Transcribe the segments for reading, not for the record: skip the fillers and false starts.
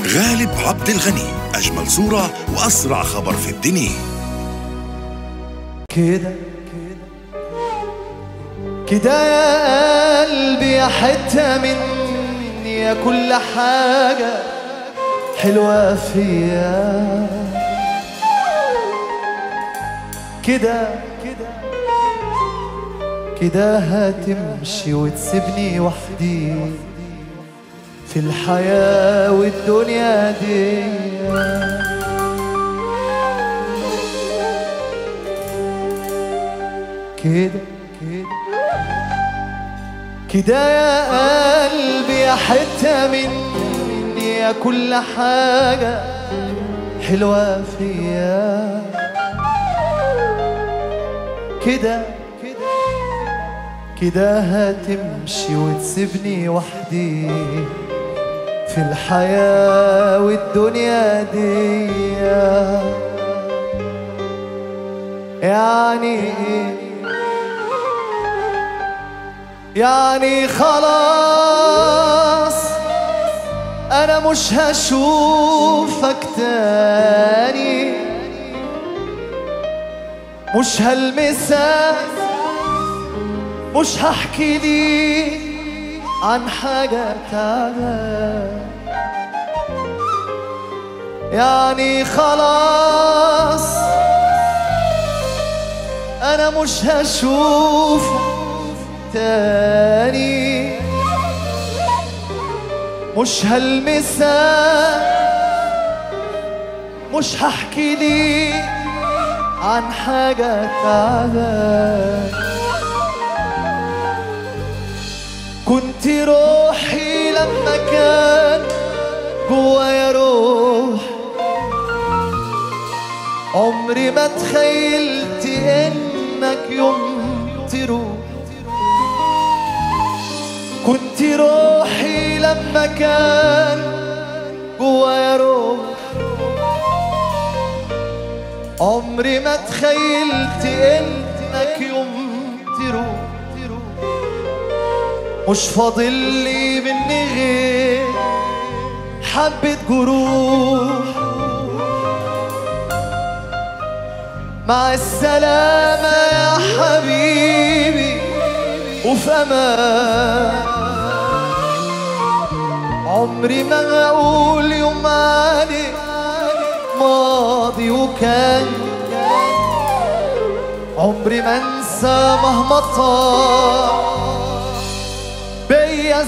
غالب عبد الغني، أجمل صورة وأسرع خبر في الدنيا. كده كده يا قلبي يا حتة مني يا كل حاجة حلوة فيا. كده كده هتمشي وتسيبني وحدي في الحياة والدنيا دي. كده كده يا قلبي يا حتة مني يا كل حاجة حلوة فيا. كده كده هتمشي وتسيبني وحدي في الحياة والدنيا دي. يعني خلاص أنا مش هشوفك تاني، مش هلمسك، مش هحكي لي عن حاجة تعبان. يعني خلاص أنا مش هشوفك تاني، مش هلمسك، مش هحكي لي عن حاجة تعبان. كنت روحي لما كان جوايا روح، عمري ما تخيلت انك يوم تروح. كنت روحي لما كان جوايا روح، عمري ما تخيلت انك يوم تروح. مش فاضل لي مني غير حبة جروح. مع السلامة يا حبيبي وفي أمان. عمري ما هقول يوم عليك ماضي وكان، عمري ما انسى مهما طال بيا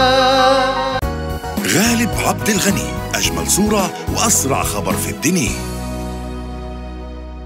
الزمان. غالب عبد الغني، أجمل صورة وأسرع خبر في الدنيا.